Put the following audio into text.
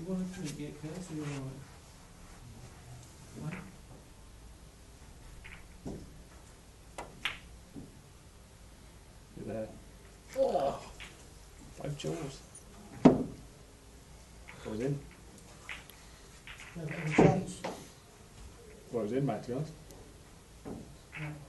want to drink yet, Curse? Are you alright? Look there. Oh! 5 jaws. What was in? No better chance. What was in, mate, to be honest? No.